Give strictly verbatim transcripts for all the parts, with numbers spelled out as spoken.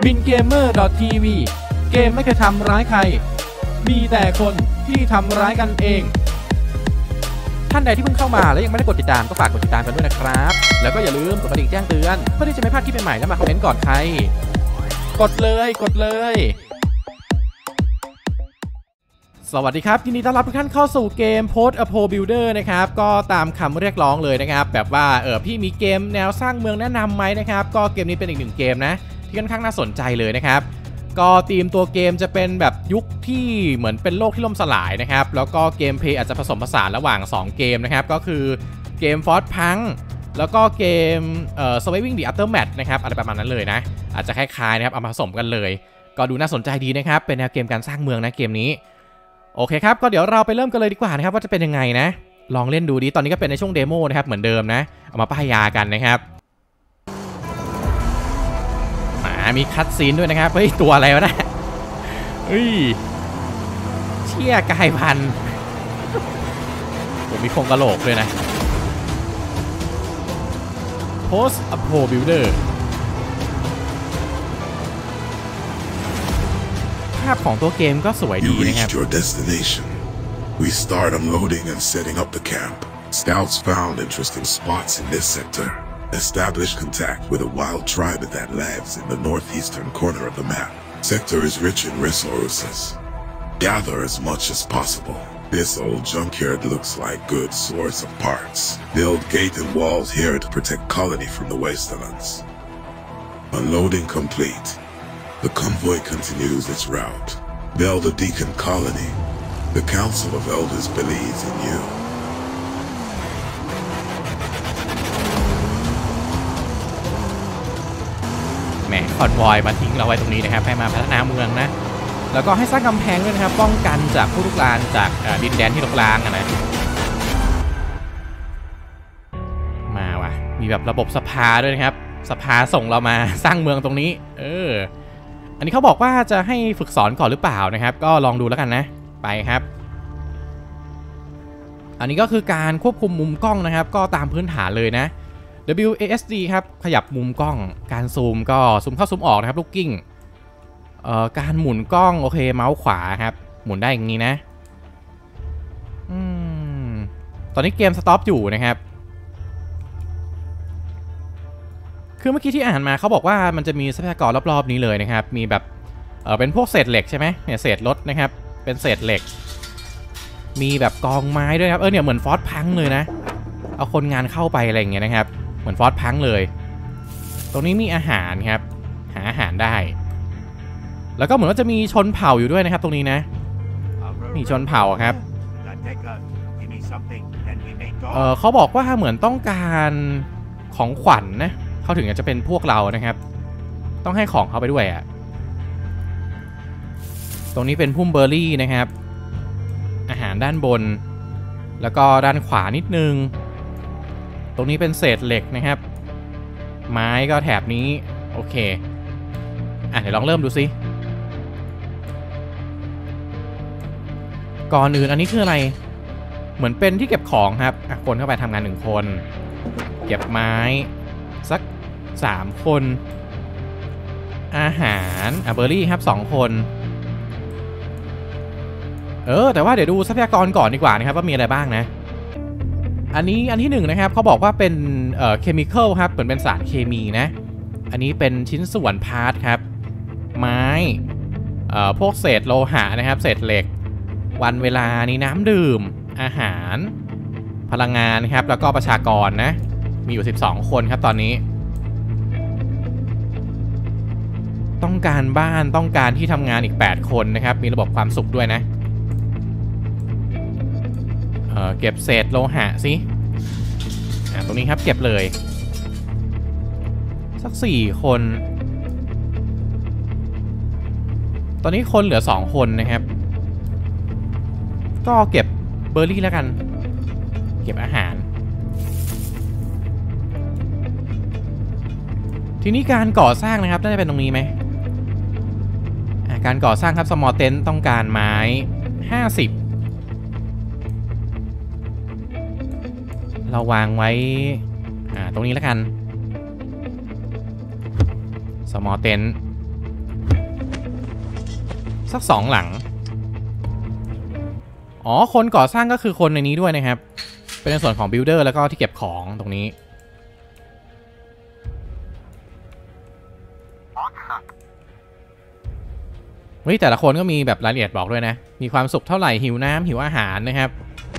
บินเกมเมอร์ ที วี เกมไม่เคยทำร้ายใครมีแต่คนที่ทำร้ายกันเองท่านใดที่เพิ่งเข้ามาแล้วยังไม่ได้กดติดตามก็ฝากกดติดตามกันด้วยนะครับแล้วก็อย่าลืมกดกระดิ่งแจ้งเตือนเพื่อที่จะไม่พลาดคลิปใหม่ๆและมาคอมเมนต์ก่อนใครกดเลยกดเลยสวัสดีครับยินดีต้อนรับทุกท่านเข้าสู่เกม Post a Pro Builder นะครับก็ตามคำเรียกร้องเลยนะครับแบบว่าเออพี่มีเกมแนวสร้างเมืองแนะนำไหมนะครับก็เกมนี้เป็นอีกหนึ่งเกมนะที่ค่อนข้างน่าสนใจเลยนะครับก็ธีมตัวเกมจะเป็นแบบยุคที่เหมือนเป็นโลกที่ล่มสลายนะครับแล้วก็เกมเพลย์อาจจะผสมผสานระหว่างสองเกมนะครับก็คือเกม Frostpunk แล้วก็เกมเอ่อ Surviving the Aftermath นะครับอะไรประมาณนั้นเลยนะอาจจะคล้ายๆนะครับเอามาผสมกันเลยก็ดูน่าสนใจดีนะครับเป็นแนวเกมการสร้างเมืองนะเกมนี้โอเคครับก็เดี๋ยวเราไปเริ่มกันเลยดีกว่านะครับว่าจะเป็นยังไงนะลองเล่นดูดิตอนนี้ก็เป็นในช่วงเดโมนะครับเหมือนเดิมนะเอามาป้ายยากันนะครับมีคัตซีนด้วยนะครับเฮ้ยตัวอะไรวะนะเฮ้ยเชี่ยกายพันธุ์ผมมีโครงกระโหลกด้วยนะ Post a Pro Builder ภาพของตัวเกมก็สวยดีนะครับ You reached your destination. We start unloading and setting up the camp. Scouts found interesting spots in this sector.Establish contact with a wild tribe that lives in the northeastern corner of the map. Sector is rich in resources. Gather as much as possible. This old junkyard looks like good source of parts. Build gate and walls here to protect colony from the wastelands. Unloading complete. The convoy continues its route. Build a Deacon colony. The Council of Elders believes in you. แหมคอนวอยมาทิ้งเราไว้ตรงนี้นะครับให้มาพัฒนาเมืองนะแล้วก็ให้สร้างกำแพงด้วยนะครับป้องกันจากผู้ลุกลานจากดินแดนที่ลุกลานนะมาว่ะมีแบบระบบสภาด้วยนะครับสภาส่งเรามาสร้างเมืองตรงนี้เอออันนี้เขาบอกว่าจะให้ฝึกสอนก่อนหรือเปล่านะครับก็ลองดูแล้วกันนะไปครับอันนี้ก็คือการควบคุมมุมกล้องนะครับก็ตามพื้นฐานเลยนะดับเบิลยู เอ เอส ดี ครับขยับมุมกล้องการซูมก็ซูมเข้าซูมออกนะครับลูกกิ้งเอ่อการหมุนกล้องโอเคเมาส์ขวาครับหมุนได้อย่างนี้นะอืมตอนนี้เกมสต็อปอยู่นะครับคือเมื่อกี้ที่อ่านมาเขาบอกว่ามันจะมีทรัพยากรรอบๆนี้เลยนะครับมีแบบเออเป็นพวกเศษเหล็กใช่ไหมเนี่ยเศษรถนะครับเป็นเศษเหล็กมีแบบกองไม้ด้วยครับเออเนี่ยเหมือนฟอสพังเลยนะเอาคนงานเข้าไปอะไรอย่างเงี้ยนะครับเหมือนฟอสพังเลยตรงนี้มีอาหารครับหาอาหารได้แล้วก็เหมือนว่าจะมีชนเผ่าอยู่ด้วยนะครับตรงนี้นะมีชนเผ่าครับเออเขาบอกว่าเหมือนต้องการของขวัญ นะเขาถึงจะเป็นพวกเรานะครับต้องให้ของเขาไปด้วยอ่ะตรงนี้เป็นพุ่มเบอร์รี่นะครับอาหารด้านบนแล้วก็ด้านขวานิดนึงตรงนี้เป็นเศษเหล็กนะครับไม้ก็แถบนี้โอเคอ่ะเดี๋ยวลองเริ่มดูสิก่อนอื่นอันนี้คืออะไรเหมือนเป็นที่เก็บของครับอ่ะคนเข้าไปทำงานหนึ่งคนเก็บไม้สักสามคนอาหารอ่ะเบอร์รี่ครับสองคนเออแต่ว่าเดี๋ยวดูทรัพยากรก่อนดีกว่านะครับว่ามีอะไรบ้างนะอันนี้อันที่หนึ่งนะครับเขาบอกว่าเป็นเอ่อเคมีคอลครับเหมือนเป็นสารเคมีนะอันนี้เป็นชิ้นส่วนพาร์ทครับไม้เอ่อพวกเศษโลหะนะครับเศษเหล็กวันเวลานี้น้ำดื่มอาหารพลังงานครับแล้วก็ประชากรนะมีอยู่สิบสองคนครับตอนนี้ต้องการบ้านต้องการที่ทำงานอีกแปดคนนะครับมีระบบความสุขด้วยนะเอ่อเก็บเศษโลหะสิอ่ะตรงนี้ครับเก็บเลยสักสี่คนตอนนี้คนเหลือสองคนนะครับก็เก็บเบอร์รี่แล้วกันเก็บอาหารทีนี้การก่อสร้างนะครับน่าจะเป็นตรงนี้ไหมอ่ะการก่อสร้างครับสมอลเทนต์ต้องการไม้ห้าสิบเราวางไว้อ่าตรงนี้แล้วกัน small tent สักสองหลังอ๋อคนก่อสร้างก็คือคนในนี้ด้วยนะครับเป็นในส่วนของบิลเดอร์แล้วก็ที่เก็บของตรงนี้เฮ้ยแต่ละคนก็มีแบบรายละเอียดบอกด้วยนะมีความสุขเท่าไหร่หิวน้ำหิวอาหารนะครับ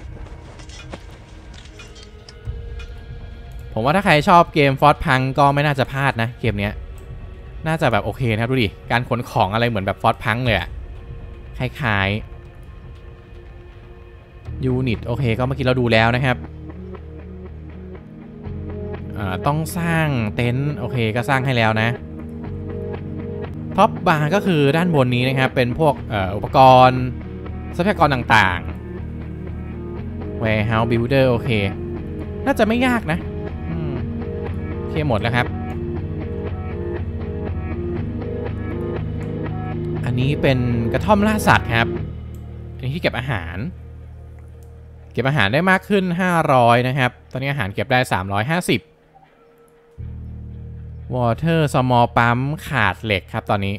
ผมว่าถ้าใครชอบเกมฟอร์ดพังก็ไม่น่าจะพลาดนะเกมนี้น่าจะแบบโอเคนะครับดูดิการขนของอะไรเหมือนแบบฟอร์ดพังเลยอะคล้ายๆยูนิตโอเคก็เมื่อกี้เราดูแล้วนะครับต้องสร้างเต็นท์โอเคก็สร้างให้แล้วนะท็อปบาร์ก็คือด้านบนนี้นะครับเป็นพวกอุปกรณ์ทรัพยากรต่างๆ warehouse builder โอเคน่าจะไม่ยากนะโอเคหมดแล้วครับอันนี้เป็นกระท่อมล่าสัตว์ครับอันนี้ที่เก็บอาหารเก็บอาหารได้มากขึ้นห้าร้อยนะครับตอนนี้อาหารเก็บได้สามร้อยห้าสิบ Water Small Pump ขาดเหล็กครับตอนนี้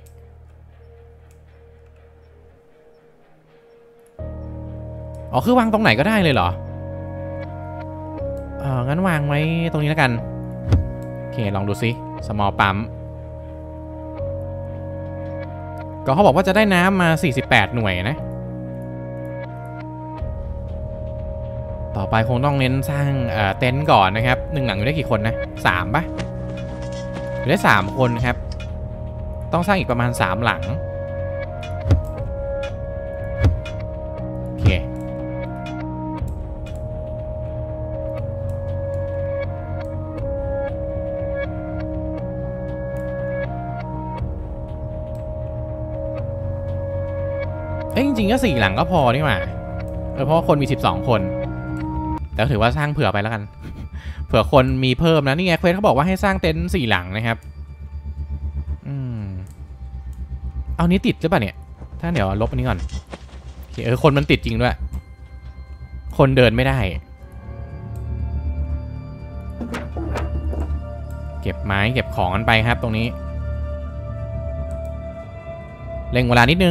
อ๋อคือวางตรงไหนก็ได้เลยเหรอเอองั้นวางไว้ตรงนี้แล้วกันโอเคลองดูซิ Small Pump ก็เขาบอกว่าจะได้น้ำมาสี่สิบแปดหน่วยนะต่อไปคงต้องเน้นสร้างเอ่อเต็นท์ก่อนนะครับหนึ่งหลังอยู่ได้กี่คนนะสามปะอยู่ได้สามคนครับต้องสร้างอีกประมาณสามหลังโอเคเอ้ยจริงๆก็สี่หลังก็พอนี่หว่าเออเพราะว่าคนมีสิบสองคนแต่ถือว่าสร้างเผื่อไปแล้วกันเผื่อคนมีเพิ่มนะนี่ไงเควสเขาบอกว่าให้สร้างเต็นท์สี่หลังนะครับอืมเอานี้ติดหรือเปล่าเนี่ยถ้าเดี๋ยวลบอันนี้ก่อนโอเคเออคนมันติดจริงด้วยคนเดินไม่ได้เก็บไม้เก็บของกันไปครับตรงนี้เร่งเวลานิดนึง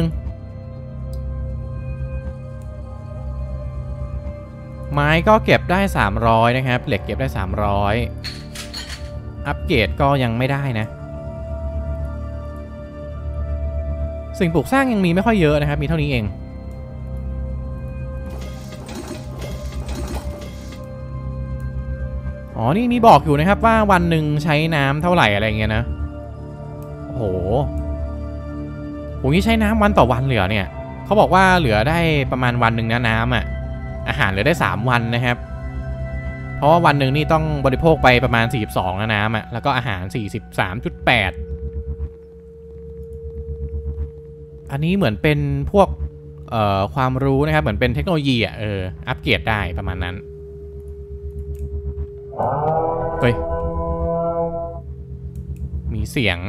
ไม้ก็เก็บได้สามร้อยนะครับเหล็กเก็บได้สามร้อยอัปเกรดก็ยังไม่ได้นะสิ่งปลูกสร้างยังมีไม่ค่อยเยอะนะครับมีเท่านี้เองอ๋อนี่มีบอกอยู่นะครับว่าวันหนึ่งใช้น้ำเท่าไหร่อะไรเงี้ยนะโอ้โหโหนี่ใช้น้ำวันต่อวันเหลือเนี่ยเขาบอกว่าเหลือได้ประมาณวันหนึ่งนะน้ำอ่ะอาหารเหลือได้สามวันนะครับเพราะว่าวันหนึ่งนี่ต้องบริโภคไปประมาณสี่สิบสองนะน้ำอ่ะแล้วก็อาหาร สี่สิบสามจุดแปด อันนี้เหมือนเป็นพวกเอ่อความรู้นะครับเหมือนเป็นเทคโนโลยีอ่ะเอออัปเกรดได้ประมาณนั้นเฮ้ยมีเสียง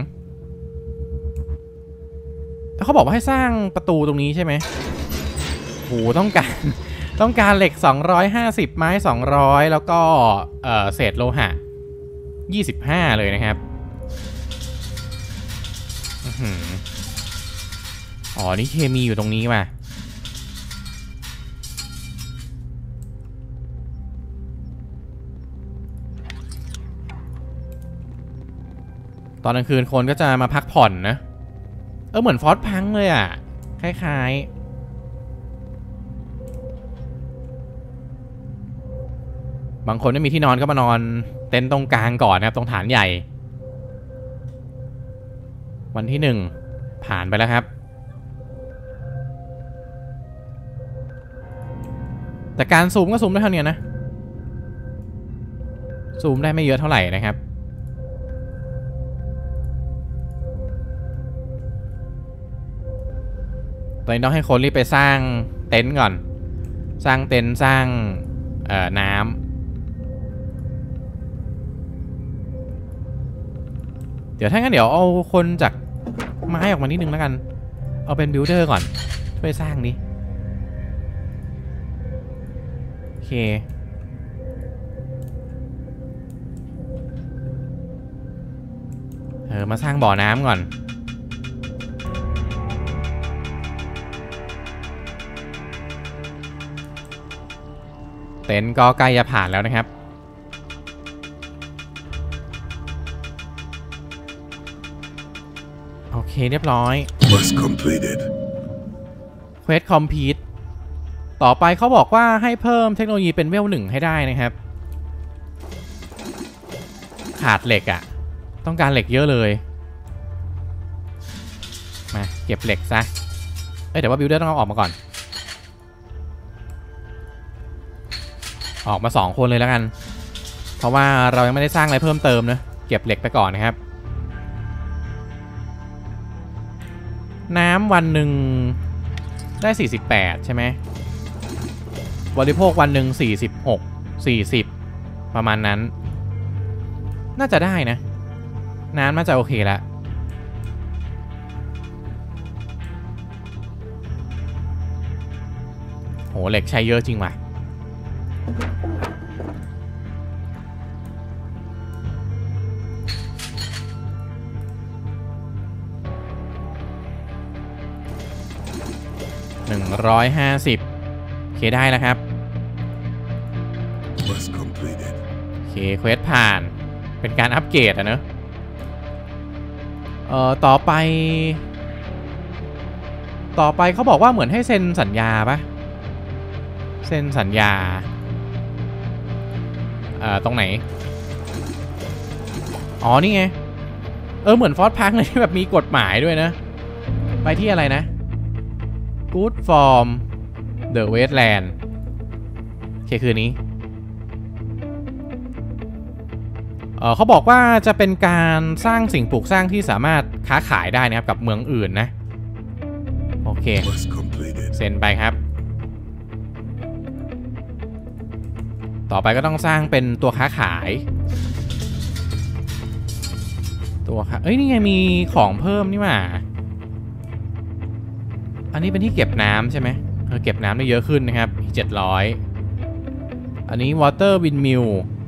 แล้วเขาบอกว่าให้สร้างประตูตรงนี้ใช่ไหมโหต้องการต้องการเหล็กสองร้อยห้าสิบไม้สองร้อยแล้วก็เอ่อเศษโลหะยี่สิบห้าเลยนะครับอ๋อนี่เคมีอยู่ตรงนี้ว่ะตอนกลางคืนคนก็จะมาพักผ่อนนะเออเหมือนฟอสพังเลยอ่ะคล้ายๆบางคนไม่มีที่นอนก็มานอนเต็นท์ตรงกลางก่อนนะครับตรงฐานใหญ่วันที่หนึ่งผ่านไปแล้วครับแต่การซูมก็ซูมได้เท่านี้นะซูมได้ไม่เยอะเท่าไหร่นะครับตอนนี้ต้องให้คนรีบไปสร้างเต็นท์ก่อนสร้างเต็นท์สร้างเอ่อน้ำเดี๋ยวถ้างั้นเดี๋ยวเอาคนจากไม้ออกมานิดนึงแล้วกันเอาเป็นบิลเดอร์ก่อนช่วยสร้างนี้โอเคเออมาสร้างบ่อน้ำก่อนเต็นท์ก็ใกล้จะผ่านแล้วนะครับโอเคเรียบร้อย Quest completed. Quest complete ต่อไปเขาบอกว่าให้เพิ่มเทคโนโลยีเป็นเวลหนึ่งให้ได้นะครับขาดเหล็กอะ่ะต้องการเหล็กเยอะเลยมาเก็บเหล็กซะเอ้ยแต่ว่าบิลเดอร์ต้องเอาออกมาก่อนออกมาสองคนเลยแล้วกันเพราะว่าเรายังไม่ได้สร้างอะไรเพิ่มเติมนะเก็บเหล็กไปก่อนนะครับน้ำวันหนึ่งได้สี่สิบแปดใช่ไหมบริโภควันหนึ่งสี่สิบหก สี่สิบประมาณนั้นน่าจะได้นะน้ำน่าจะโอเคแล้วโหเหล็กใช้เยอะจริงว่ะหนึ่งร้อยห้าสิบโอเคได้แล้วครับ Quest completed. โอเคเควสผ่านเป็นการอัปเกรดอะเนอะเอ่อต่อไปต่อไปเขาบอกว่าเหมือนให้เซ็นสัญญาปะเซ็นสัญญาเอ่อตรงไหนอ๋อนี่ไงเออเหมือนฟอสพังเลยที่แบบมีกฎหมายด้วยนะไปที่อะไรนะ Good Form The Wasteland โอเคคืนนี้เออเขาบอกว่าจะเป็นการสร้างสิ่งปลูกสร้างที่สามารถค้าขายได้นะครับกับเมืองอื่นนะโอเคเซ็นไปครับต่อไปก็ต้องสร้างเป็นตัวค้าขายตัวค้าเอ้ยนี่ไงมีของเพิ่มนี่หว่าอันนี้เป็นที่เก็บน้ำใช่ไหมเออเก็บน้ำได้เยอะขึ้นนะครับเจ็ดร้อยอันนี้ Water Windmill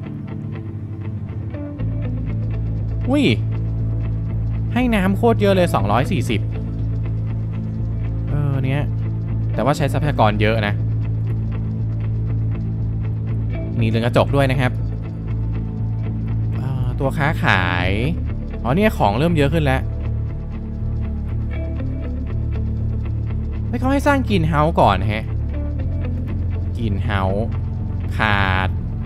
อุ้ยให้น้ำโคตรเยอะเลยสองร้อยสี่สิบเออเนี้ยแต่ว่าใช้ทรัพยากรเยอะนะมีเรือนกระจกด้วยนะครับตัวค้าขายอ๋อเนี่ยของเริ่มเยอะขึ้นแล้วไม่เขาให้สร้างกรีนเฮาส์ก่อนฮะกรีนเฮาส์ขาด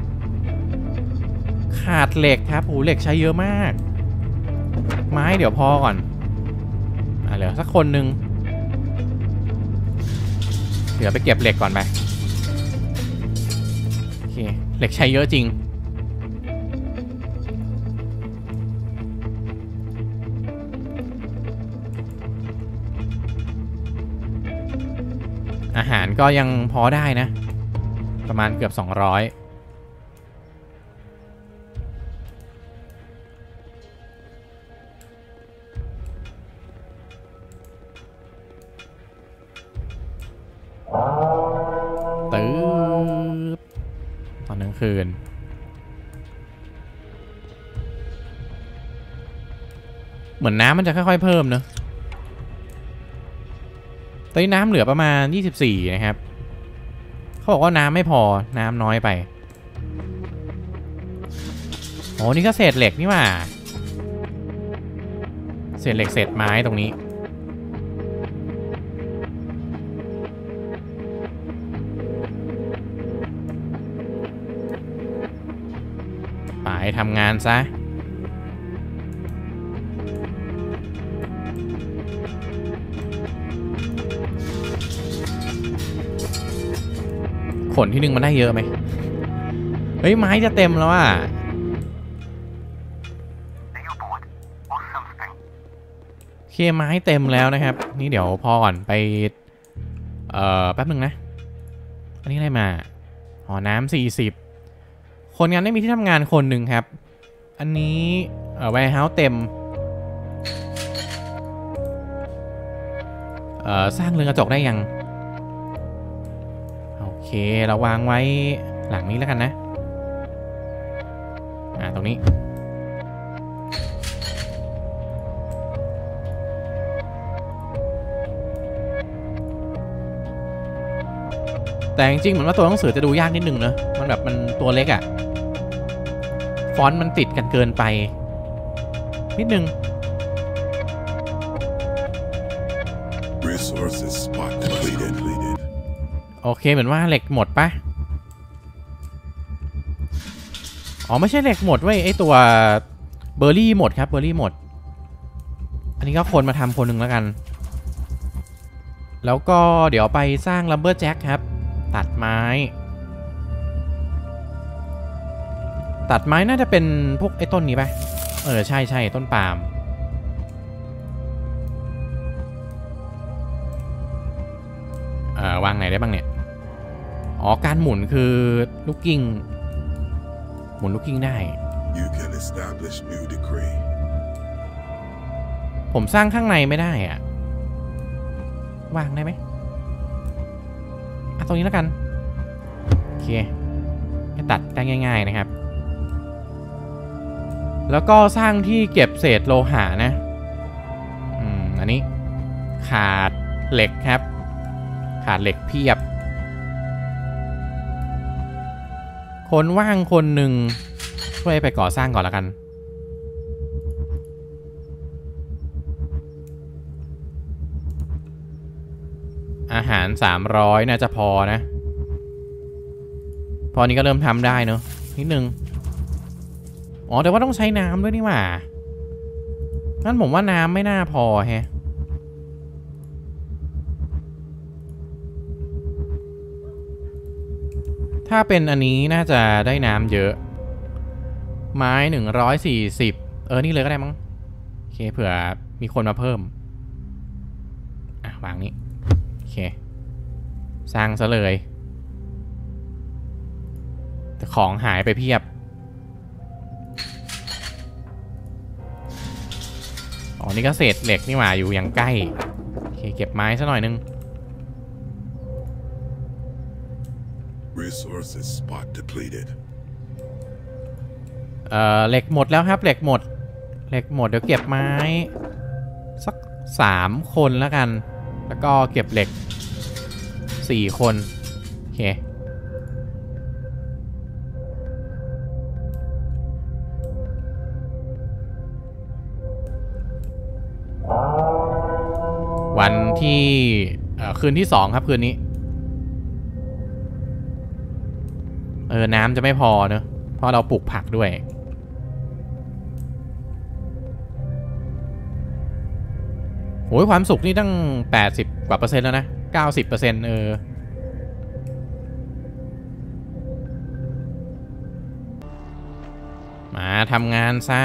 ขาดเหล็กครับโอ้เหล็กใช้เยอะมากไม้เดี๋ยวพอก่อนอ่ะเหลือสักคนหนึ่งเดี๋ยวไปเก็บเหล็กก่อนไปโอเคเหล็กใช้เยอะจริงอาหารก็ยังพอได้นะประมาณเกือบสองร้อยตื้อตอนกลางคืนเหมือนน้ำมันจะค่อยๆเพิ่มเนอะตอนนี้น้ำเหลือประมาณยี่สิบสี่นะครับเขาบอกว่าน้ำไม่พอน้ำน้อยไปโอ้นี่ก็เศษเหล็กนี่หว่าเศษเหล็กเศษไม้ตรงนี้ไปทำงานซะขนที่หนึ่งมันได้เยอะไหมเฮ้ยไม้จะเต็มแล้วอ่ะโอเคไม้เต็มแล้วนะครับนี่เดี๋ยวพอก่อนไปเอ่อแป๊บนึงนะอันนี้อะไรมาอ๋อน้ำสี่สิบคนงานไม่มีที่ทำงานคนหนึ่งครับอันนี้เอ่อ warehouse เต็มเอ่อสร้างเรือนกระจกได้ยังโอเคเราวางไว้หลังนี้แล้วกันนะอ่าตรงนี้แต่จริงๆเหมือนว่าตัวหนังสือจะดูยากนิดนึงเนอะมันแบบมันตัวเล็กอะฟอนต์มันติดกันเกินไปนิดนึง Resources spot depleted. โอเคเหมือนว่าเหล็กหมดปะอ๋อไม่ใช่เหล็กหมดเว้ยไอตัวเบอร์รี่หมดครับเบอร์รี่หมดอันนี้ก็คนมาทำคนหนึ่งแล้วกันแล้วก็เดี๋ยวไปสร้างลัมเบอร์แจ็คครับตัดไม้ตัดไม้น่าจะเป็นพวกไอ้ต้นนี้ปะเออใช่ใช่ต้นปาล์มเอ่อวางไหนได้บ้างเนี่ยอ๋อการหมุนคือลูกกิ้งหมุนลูกกิ้งได้ You can establish new decree. ผมสร้างข้างในไม่ได้อะวางได้ไหมอ่ะตรงนี้แล้วกันโอเคตัดได้ง่ายๆนะครับแล้วก็สร้างที่เก็บเศษโลหะนะอืมอันนี้ขาดเหล็กครับขาดเหล็กเพียบคนว่างคนหนึ่งช่วยไปก่อสร้างก่อนแล้วกันอาหารสามร้อยน่าจะพอนะพอนี้ก็เริ่มทำได้เนอะนิดนึงอ๋อแต่ว่าต้องใช้น้ำด้วยนี่หว่างั้นผมว่าน้ำไม่น่าพอแฮะถ้าเป็นอันนี้น่าจะได้น้ำเยอะไม้หนึ่งร้อยสี่สิบเออนี่เลยก็ได้มั้งโอเคเผื่อมีคนมาเพิ่มอ่ะวางนี้โอเคสร้างซะเลยแต่ของหายไปเพียบอ๋อนี่ก็เศษเหล็กนี่หว่าอยู่อย่างใกล้โอเคเก็บไม้ซะหน่อยนึง Resources spot depleted. เอ่อเหล็กหมดแล้วครับเหล็กหมดเหล็กหมดเดี๋ยวเก็บไม้สักสามคนแล้วกันแล้วก็เก็บเหล็กสี่คนโอเควันที่คืนที่สองครับคืนนี้เออน้ำจะไม่พอเนอะเพราะเราปลูกผักด้วยโอ้ยความสุขนี่ตั้งแปดสิบกว่าเปอร์เซ็นต์แล้วนะเก้าสิบเปอร์เซ็นต์เออมาทำงานซะ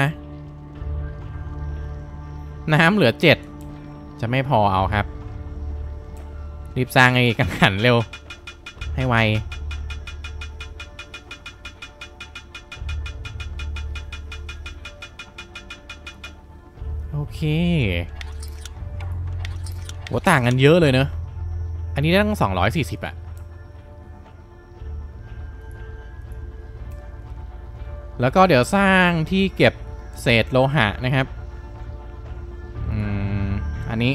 น้ำเหลือเจ็ดจะไม่พอเอาครับรีบสร้างไอ้กังหันเร็วให้ไวโอเคโหต่างกันเยอะเลยเนอะอันนี้ตั้งสองร้อยสี่สิบอะแล้วก็เดี๋ยวสร้างที่เก็บเศษโลหะนะครับอืมอันนี้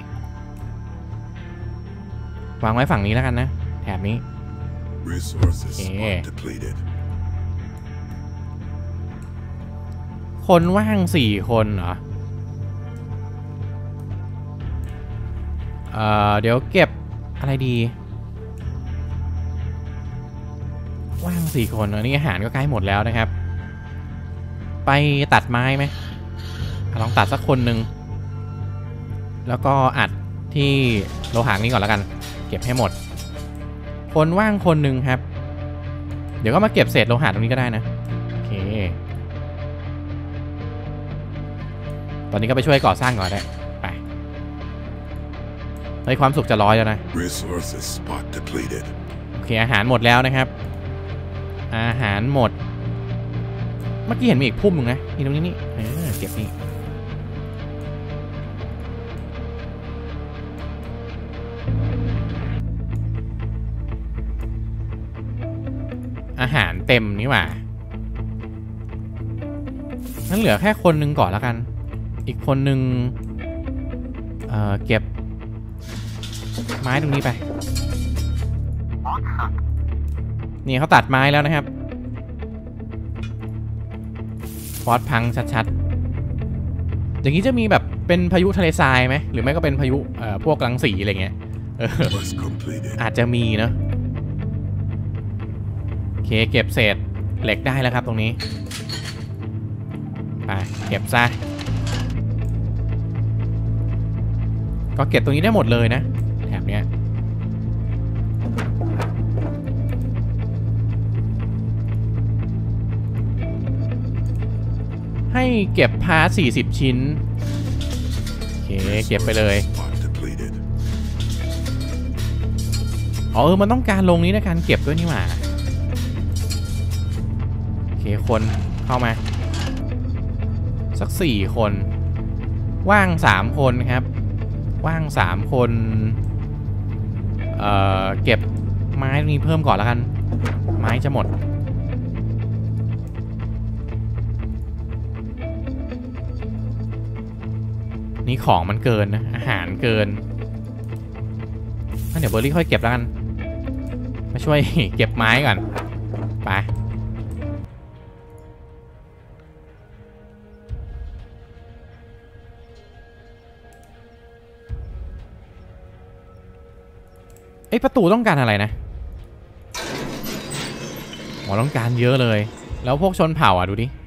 วางไว้ฝั่งนี้แล้วกันนะแถบนี้ Resources spot depleted. คนว่างสี่คนเหรอเอ่อเดี๋ยวเก็บอะไรดีว่างสี่คนอันนี้อาหารก็ใกล้หมดแล้วนะครับไปตัดไม้ไหมลองตัดสักคนหนึ่งแล้วก็อัดที่โลหะนี้ก่อนแล้วกันเก็บให้หมดคนว่างคนหนึ่งครับเดี๋ยวก็มาเก็บเศษโลหะตรงนี้ก็ได้นะโอเคตอนนี้ก็ไปช่วยก่อสร้างก่อนได้ไปเฮ้ยความสุขจะร้อยแล้วนะ Resources spot depleted. โอเคอาหารหมดแล้วนะครับอาหารหมดเมื่อกี้เห็นมีอีกพุ่มหนึ่งนะนี่ตรงนี้นี่เออเก็บนี่อาหารเต็มนี่หว่างั้นเหลือแค่คนหนึ่งก่อนแล้วกันอีกคนหนึ่งเอ่อเก็บไม้ตรงนี้ไปนี่เขาตัดไม้แล้วนะครับฟอสพังชัดๆอย่างนี้จะมีแบบเป็นพายุทะเลทรายไหมหรือไม่ก็เป็นพายุเอ่อพวกรังสีอะไรเงี้ยเอออาจจะมีเนาะโอเคเก็บเศษเหล็กได้แล้วครับตรงนี้ไปเก็บซะก็เก็บตรงนี้ได้หมดเลยนะแถบเนี้ยให้เก็บพาร์ทสี่สิบชิ้นโอเคเก็บไปเลยอ๋อเออมันต้องการลงนี้ในการเก็บด้วยนี่หว่าโอเคคนเข้ามาสักสี่คนว่างสามคนครับว่างสามคนเอ่อเก็บไม้นี้เพิ่มก่อนแล้วกันไม้จะหมดนี่ของมันเกินนะอาหารเกินงั้นเดี๋ยวเบอร์รี่ค่อยเก็บแล้วกันมาช่วย เก็บไม้ก่อนไปไอ้ประตูต้องการอะไรนะอ๋อต้องการเยอะเลยแล้วพวกชนเผ่าอ่ะดูดิ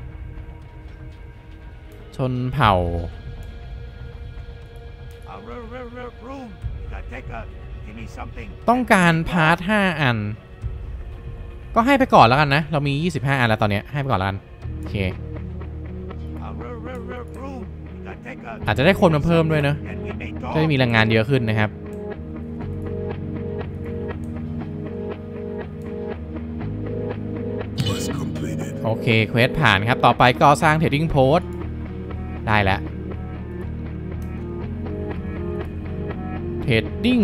ชนเผ่าต้องการพาร์ทห้าอันก็ให้ไปก่อนแล้วกันนะเรามียี่สิบห้าอันแล้วตอนนี้ให้ไปก่อนแล้วกันโอเคอาจจะได้คนมาเพิ่มด้วยเนอะจะได้มีแรงงานเยอะขึ้นนะครับโอเคเควสผ่านครับต่อไปก็สร้างเทรดดิ้งโพสต์ได้แล้วเทรดดิ้ง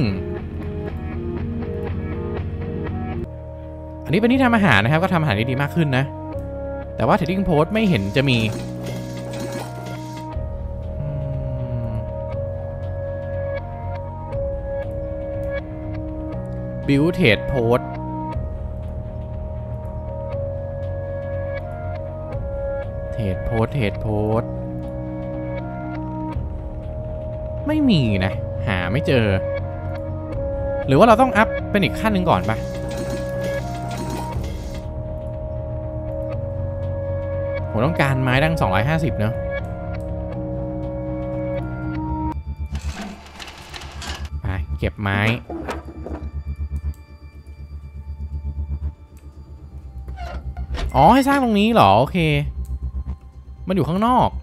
อันนี้เป็นที่ทำอาหารนะครับก็ทำอาหารได้ดีมากขึ้นนะแต่ว่าเทรดดิ้งโพสต์ไม่เห็นจะมีบิวเทรดโพสต์เทรดโพสต์เทรดโพสต์ไม่มีนะหาไม่เจอหรือว่าเราต้องอัพเป็นอีกขั้นหนึ่งก่อนปะผมต้องการไม้ดังสองร้อยห้าสิบเนอะไปเก็บไม้อ๋อให้สร้างตรงนี้เหรอโอเคมันอยู่ข้างนอก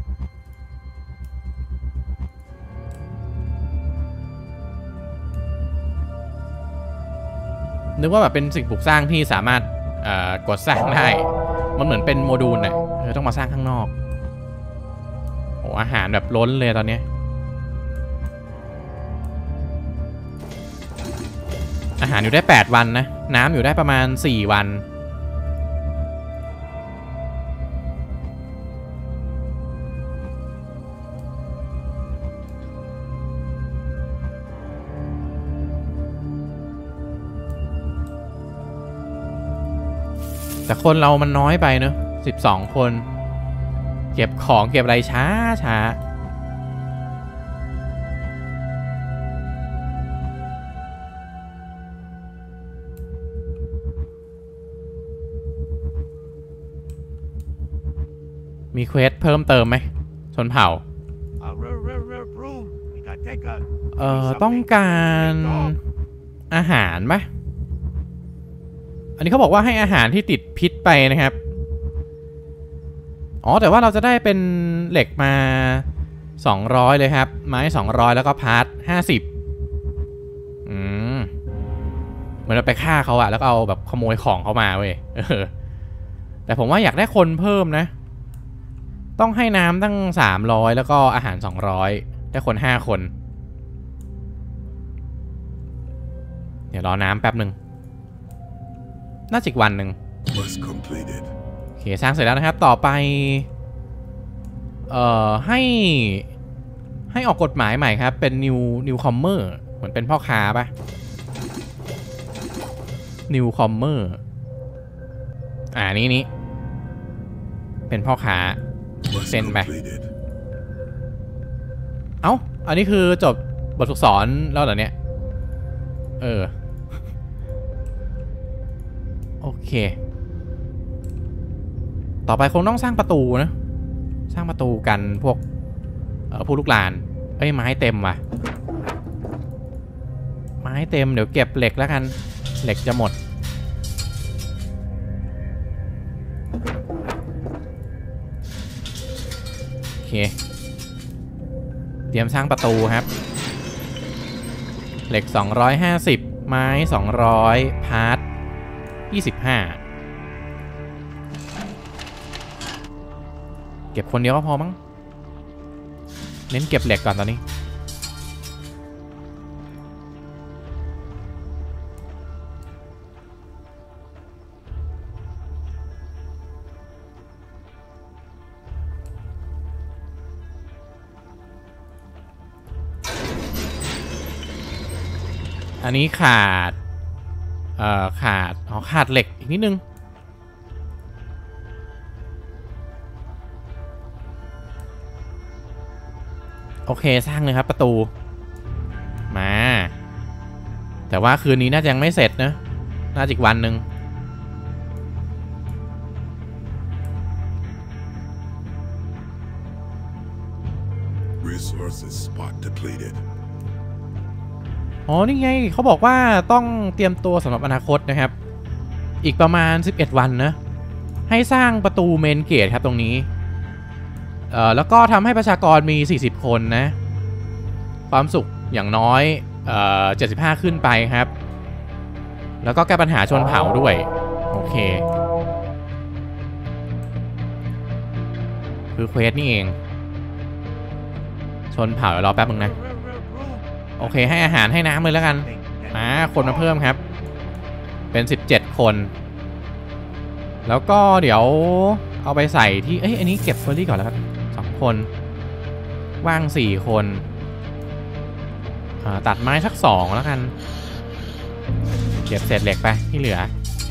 นึกว่าแบบเป็นสิ่งปลูกสร้างที่สามารถกดสร้างได้มันเหมือนเป็นโมดูลน่ะเออต้องมาสร้างข้างนอกโอ้อาหารแบบล้นเลยตอนนี้อาหารอยู่ได้แปดวันนะน้ำอยู่ได้ประมาณสี่วันแต่คนเรามันน้อยไปเนอะสิบสองคนเก็บของเก็บอะไรช้าช้ามีเควสเพิ่มเติมไหมชนเผ่าเอ่อต้องการอาหารไหมอันนี้เขาบอกว่าให้อาหารที่ติดพิษไปนะครับอ๋อแต่ว่าเราจะได้เป็นเหล็กมาสองร้อยเลยครับไม้สองร้อยแล้วก็พาร์ทห้าสิบอืมเหมือนเราไปฆ่าเขาอะแล้วก็เอาแบบขโมยของเขามาเว้ยเออแต่ผมว่าอยากได้คนเพิ่มนะต้องให้น้ำตั้งสามร้อยแล้วก็อาหารสองร้อยได้คนห้าคนเดี๋ยวรอน้ำแป๊บหนึ่งน่าจะอีกวันหนึ่งโอเคสร้างเสร็จแล้วนะครับต่อไปเอ่อให้ให้ออกกฎหมายใหม่ครับเป็น new new comer เหมือนเป็นพ่อค้าปะ new comer อ่านี่นี่เป็นพ่อค้า Quest เซ็นไป completed. เอ้าอันนี้คือจบบทฝึกสอนแล้วเหรอเนี่ยเออโอเคต่อไปคงต้องสร้างประตูนะสร้างประตูกันพวกเอ่อผู้ลุกลานเอ้ยไม้เต็มว่ะไม้เต็มเดี๋ยวเก็บเหล็กแล้วกันเหล็กจะหมดโอเคเตรียมสร้างประตูครับเหล็กสองร้อยห้าสิบไม้สองร้อยพาร์ทยี่สิบห้าเก็บคนเดียวก็พอมั้งเน้นเก็บเหล็กก่อนตอนนี้อันนี้ขาดเอ่อขาดอ๋อขาดเหล็กอีกนิดนึงโอเคสร้างเลยครับประตูมาแต่ว่าคืนนี้น่าจะยังไม่เสร็จนะน่าจะอีกวันหนึ่ง Resources spot depleted. อ๋อนี่ไงเขาบอกว่าต้องเตรียมตัวสำหรับอนาคตนะครับอีกประมาณสิบเอ็ดวันนะให้สร้างประตูเมนเกตครับตรงนี้เอ่อแล้วก็ทำให้ประชากรมีสี่สิบคนนะความสุขอย่างน้อยเอ่อเจ็ดสิบห้าขึ้นไปครับแล้วก็แก้ปัญหาชนเผ่าด้วยโอเคคือเควสนี่เองชนเผ่าเดี๋ยวรอแป๊บนึงนะโอเคให้อาหารให้น้ำเลยแล้วกันมาคนมาเพิ่มครับเป็นสิบเจ็ดคนแล้วก็เดี๋ยวเอาไปใส่ที่เอ้ยอันนี้เก็บเฟอร์รี่ก่อนแล้วครับสองคนว่างสี่คนตัดไม้สักสองแล้วกันเก็บเศษเหล็กไปที่เหลือ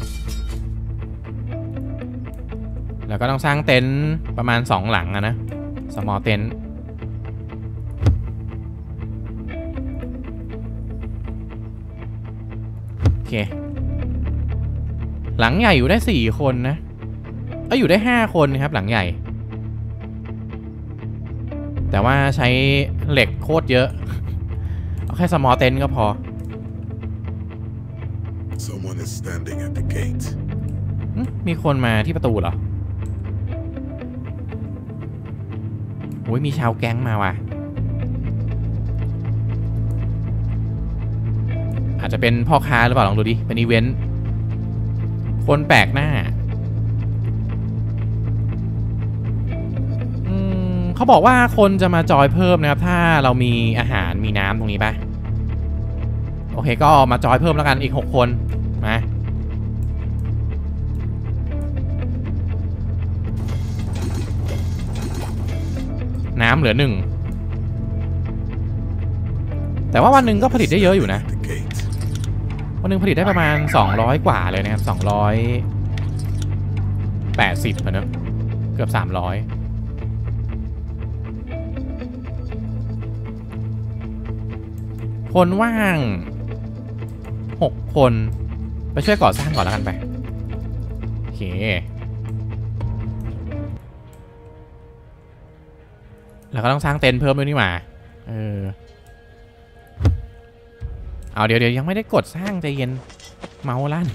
แล้วก็ต้องสร้างเต็นท์ประมาณสองหลังอะนะสมอลเต็นท์โอเคหลังใหญ่อยู่ได้สี่คนนะเอ้ยอยู่ได้ห้าคนครับหลังใหญ่แต่ว่าใช้เหล็กโคตรเยอะเอาแค่สมอลเต็นท์ก็พอ Someone is standing at the gate. มีคนมาที่ประตูเหรอโอ้ยมีชาวแก๊งมาว่ะอาจจะเป็นพ่อค้าหรือเปล่าลองดูดิเป็นอีเวนต์คนแปลกหน้าอืมเขาบอกว่าคนจะมาจอยเพิ่มนะครับถ้าเรามีอาหารมีน้ำตรงนี้ป่ะโอเคก็มาจอยเพิ่มแล้วกันอีกหกคนมาน้ำเหลือหนึ่งแต่ว่าวันหนึ่งก็ผลิตได้เยอะอยู่นะวันหนึ่งผลิตได้ประมาณสองร้อยกว่าเลยนะครับสองร้อยแปดสิบนะเกือบสามร้อยคนว่างหกคนไปช่วยก่อสร้างก่อนแล้วกันไปโอเคแล้วก็ต้องสร้างเต็นท์เพิ่มด้วยนี่หว่าเออเอาเดี๋ยวเดี๋ยวยังไม่ได้กดสร้างใจเย็นเมาส์ลั่น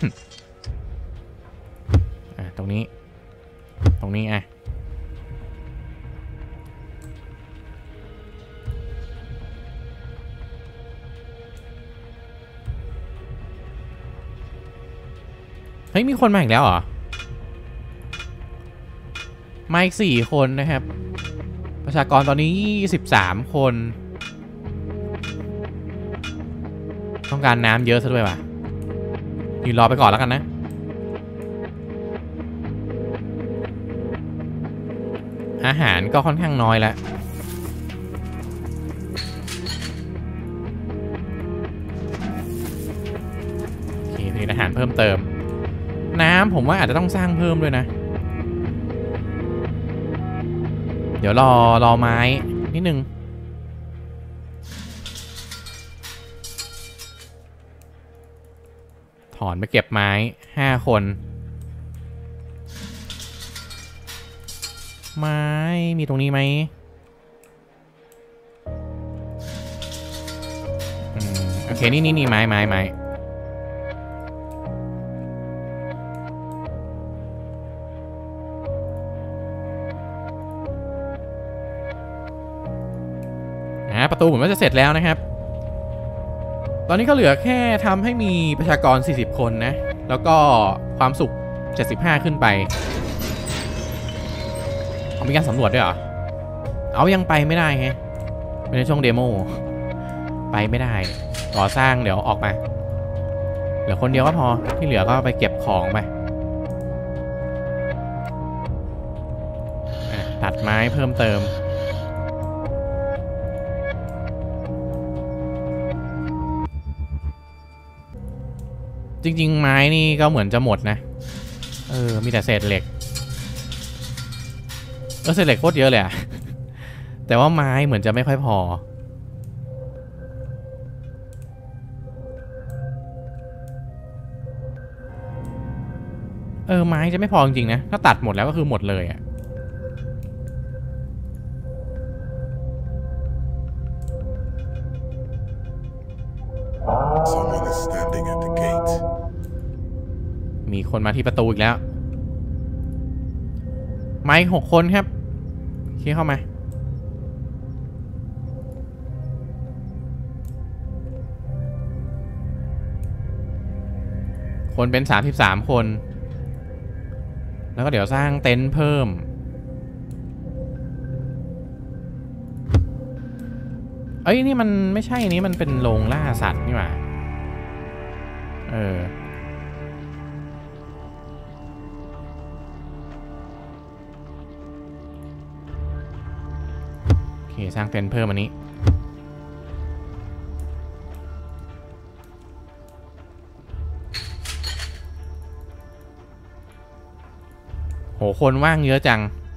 อ่ะตรงนี้ตรงนี้อ่ะเฮ้ยมีคนมาอีกแล้วเหรอมาอีกสี่คนนะครับประชากรตอนนี้ยี่สิบสามคนต้องการน้ำเยอะซะด้วยว่ะยืนรอไปก่อนแล้วกันนะอาหารก็ค่อนข้างน้อยแล้วโอเคผลิตอาหารเพิ่มเติมน้ำผมว่าอาจจะต้องสร้างเพิ่มด้วยนะเดี๋ยวรอรอไม้นิดนึงถอนไปเก็บไม้ห้าคนไม้มีตรงนี้ไหมอืมโอเคนี่นี่นี่ไม้ไม้ไม้ประตูเหมือนว่าจะเสร็จแล้วนะครับตอนนี้ก็เหลือแค่ทำให้มีประชากรสี่สิบคนนะแล้วก็ความสุขเจ็ดสิบห้าขึ้นไปเอามีการสำรวจด้วยเหรอเอายังไปไม่ได้ไงเป็นในช่วงเดโมไปไม่ได้ก่อสร้างเดี๋ยวออกมาเหลือคนเดียวก็พอที่เหลือก็ไปเก็บของไปตัดไม้เพิ่มเติมจริงๆไม้นี่ก็เหมือนจะหมดนะเออมีแต่เศษเหล็กเออเศษเหล็กโคตรเยอะเลยอะแต่ว่าไม้เหมือนจะไม่ค่อยพอเออไม้จะไม่พอจริงๆนะถ้าตัดหมดแล้วก็คือหมดเลยอะมีคนมาที่ประตูอีกแล้วไม้หกคนครับขี้เข้ามาคนเป็นสามสิบสามคนแล้วก็เดี๋ยวสร้างเต็นท์เพิ่มเอ้ยนี่มันไม่ใช่นี้มันเป็นโรงล่าสัตว์นี่หว่าเออโอเคสร้างเต็นท์เพิ่มอันนี้โหคนว่างเยอะจัง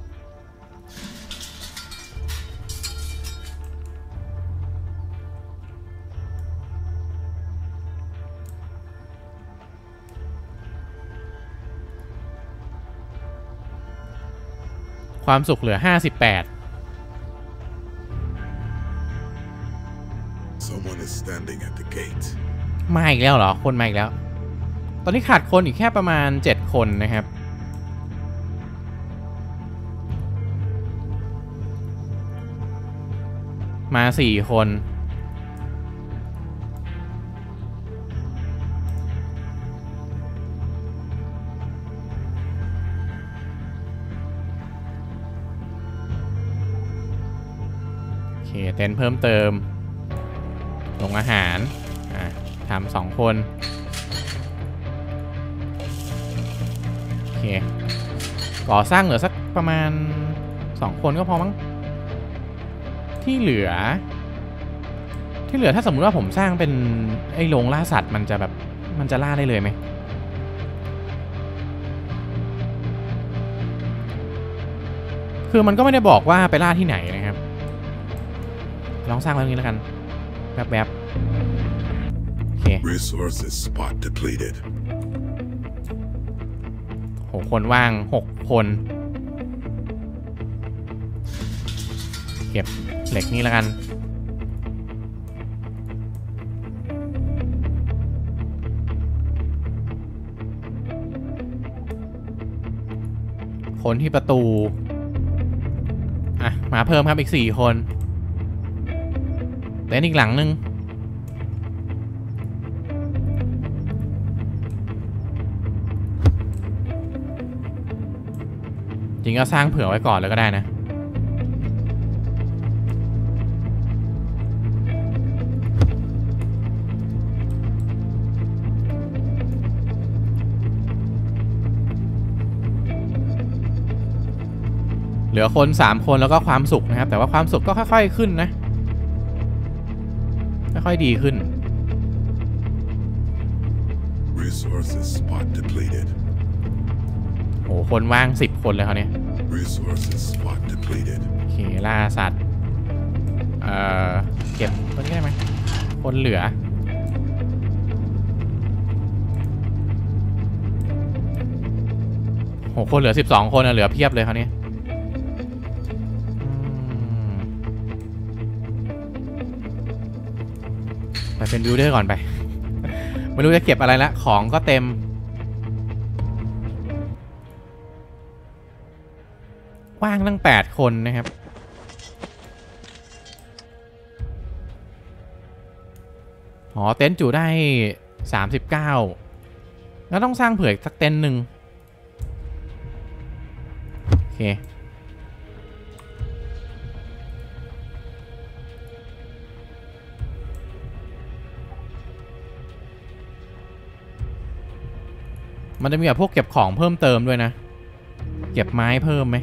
ความสุขเหลือห้าสิบแปดมาอีกแล้วเหรอคนมาอีกแล้วตอนนี้ขาดคนอีกแค่ประมาณเจ็ดคนนะครับมาสี่คนโอเคเต็นท์เพิ่มเติมลงอาหารอ่ะทำสองคนโอเคก่อสร้างเหลือสักประมาณสองคนก็พอมั้งที่เหลือที่เหลือถ้าสมมุติว่าผมสร้างเป็นไอ้โรงล่าสัตว์มันจะแบบมันจะล่าได้เลยไหมคือมันก็ไม่ได้บอกว่าไปล่าที่ไหนนะครับลองสร้างไว้ตรงนี้แล้วกันแบบๆโอเค Resources spot depleted โหคนว่างหกคนเก็บเหล็กนี้แล้วกันคนที่ประตูอ่ะมาเพิ่มครับอีกสี่คนเต็นท์อีกหลังนึงจริงก็สร้างเผื่อไว้ก่อนเลยก็ได้นะเหลือคนสามคนแล้วก็ความสุขนะครับแต่ว่าความสุขก็ค่อยๆขึ้นนะค่อยๆดีขึ้น Resources spot depleted โอ้คนว่างสิบคนเลยเขาเนี่ย Resources spot depleted. โอเคล่าสัตว์เอ่อเก็บตัวนี้ได้ไหมคนเหลือโหคนเหลือสิบสองคนอะเหลือเพียบเลยเขาเนี่ยไปเป็นบิลเดอร์ก่อนไปไม่รู้จะเก็บอะไรละของก็เต็มว่างตั้งแปดคนนะครับอ๋อเต็นท์จุได้สามสิบเก้าแล้วต้องสร้างเผื่ออีกสักเต็นท์หนึ่งโอเคมันจะมีแบบพวกเก็บของเพิ่มเติมด้วยนะเก็บไม้เพิ่มไหม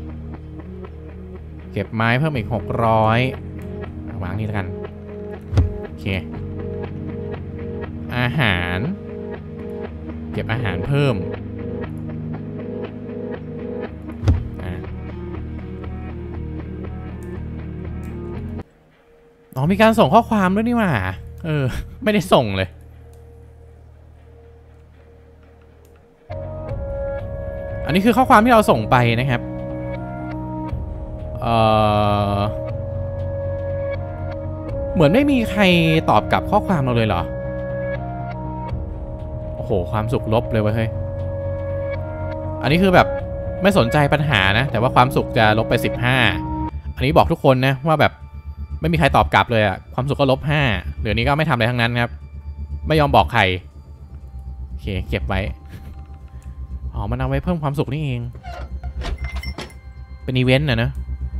เก็บไม้เพิ่มอีกหกร้อยวางนี่แล้วกันโอเคอาหารเก็บอาหารเพิ่มอ๋อมีการส่งข้อความด้วยนี่หว่าเออไม่ได้ส่งเลยอันนี้คือข้อความที่เราส่งไปนะครับเอ่อเหมือนไม่มีใครตอบกลับข้อความเราเลยเหรอโอ้โหความสุขลบเลยเว้ยเฮ้ยอันนี้คือแบบไม่สนใจปัญหานะแต่ว่าความสุขจะลบไปสิบห้าอันนี้บอกทุกคนนะว่าแบบไม่มีใครตอบกลับเลยอะความสุขก็ลบห้าเหลือนี้ก็ไม่ทำอะไรทั้งนั้นครับไม่ยอมบอกใครโอเคเก็บไว้อ๋อมันเอาไว้เพิ่มความสุขนี่เองเป็นอีเวนต์นะนะ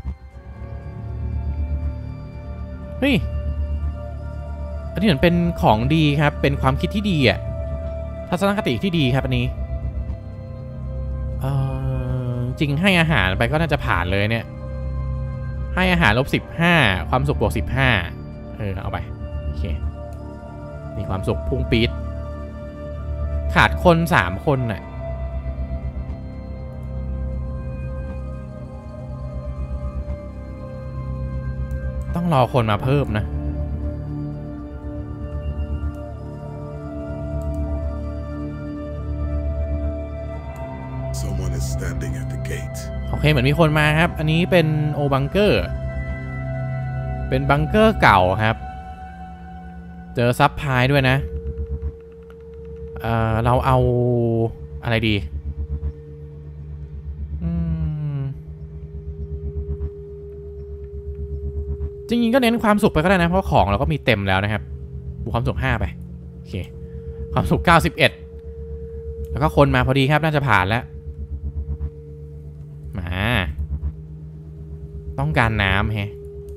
เฮ้ยอันนี้เหมือนเป็นของดีครับเป็นความคิดที่ดีอ่ะทัศนคติที่ดีครับอันนี้เออจริงให้อาหารไปก็น่าจะผ่านเลยเนี่ยให้อาหารลบสิบห้าความสุขบวกสิบห้าเออเอาไปโอเคมีความสุขพุ่งปี๊ดขาดคนสามคนน่ะต้องรอคนมาเพิ่มนะโอเคเหมือนมีคนมาครับอันนี้เป็นโอบังเกอร์เป็นบังเกอร์เก่าครับเจอซับพลายด้วยนะเอ่อเราเอาอะไรดีจริงๆก็เน้นความสุขไปก็ได้นะเพราะของเราก็มีเต็มแล้วนะครับบวกความสุขห้าไปโอเคความสุขเก้าสิบเอ็ดแล้วก็คนมาพอดีครับน่าจะผ่านแล้วมาต้องการน้ำแฮะ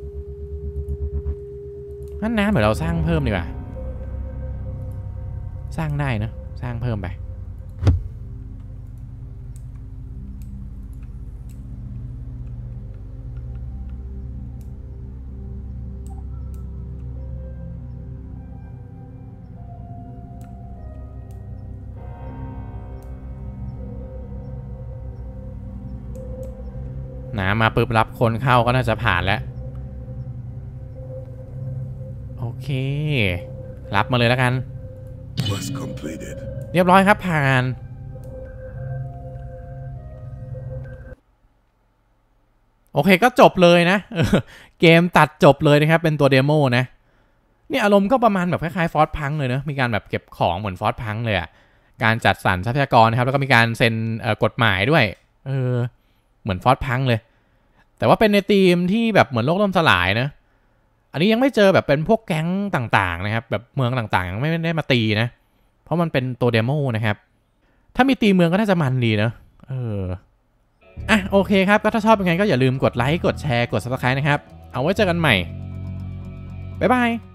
นั่นน้ำเดี๋ยวเราสร้างเพิ่มดีกว่าสร้างได้นะสร้างเพิ่มไปน้ำมาปึ๊บรับคนเข้าก็น่าจะผ่านแล้วโอเครับมาเลยแล้วกันเรียบร้อยครับผ่านโอเคก็จบเลยนะเกมตัดจบเลยนะครับเป็นตัวเดโมนะนี่อารมณ์ก็ประมาณแบบคล้ายๆฟอร์สพังเลยเนะมีการแบบเก็บของเหมือนฟอร์สพังเลยอะการจัดสรรทรัพยากรนะครับแล้วก็มีการเซ็นกฎหมายด้วยเออเหมือนฟอร์สพังเลยแต่ว่าเป็นในธีมที่แบบเหมือนโลกล่มสลายนะอันนี้ยังไม่เจอแบบเป็นพวกแก๊งต่างๆนะครับแบบเมืองต่างๆยังไม่ได้มาตีนะเพราะมันเป็นตัวเดโมนะครับถ้ามีตีเมืองก็น่าจะมันดีนะเอออ่ะโอเคครับก็ถ้าชอบเป็นไงก็อย่าลืมกดไลค์กดแชร์กด ซับสไครบ์ นะครับเอาไว้เจอกันใหม่บ๊ายบาย